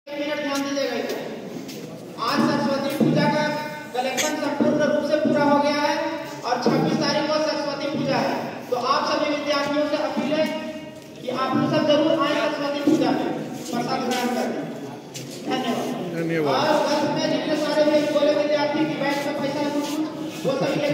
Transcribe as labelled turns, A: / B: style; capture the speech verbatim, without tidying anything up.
A: Minute ध्यान दीजिएगा। आज सरस्वती पूजा का कलेक्शन संपूर्ण रूप से पूरा हो गया है और छब्बीस तारीख को सरस्वती पूजा है। तो आप सभी विद्यार्थियों से अपील है कि आप लोग सब जरूर आए सरस्वती पूजा में प्रसाद ग्रहण करें। धन्यवाद।
B: धन्यवाद।
A: और वर्ष में जितने सारे बोले विद्यार्थी की बैच में पैसा वो सभी